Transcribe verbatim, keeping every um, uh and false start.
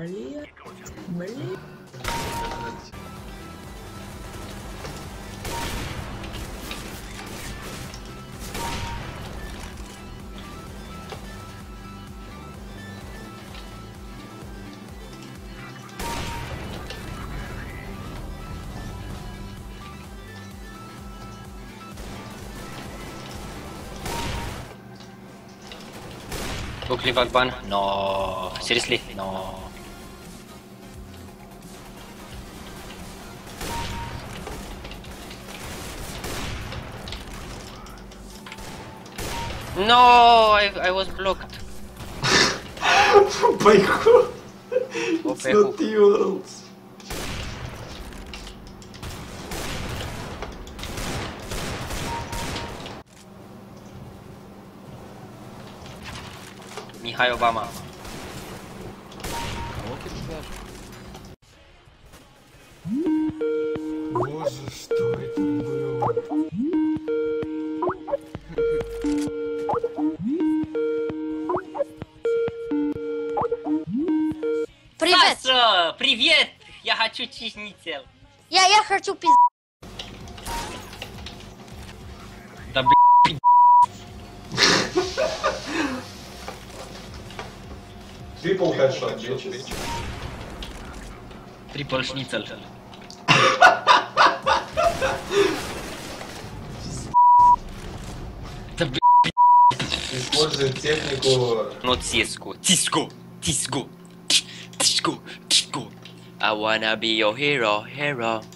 блин, блин. Go clean back ban? No. Seriously? No. No, I I was blocked. By who? It's not yours. Mihai Obama. Боже, что это было? Привет! Саша, привет! Я хочу чизнител. Я, я хочу пиз... Да блин. Triple headshot, bitches. Трипл шницель. Да блин. Использует технику... Ну тиску, тиску, тиску, тиску, тиску. I wanna be your hero, hero.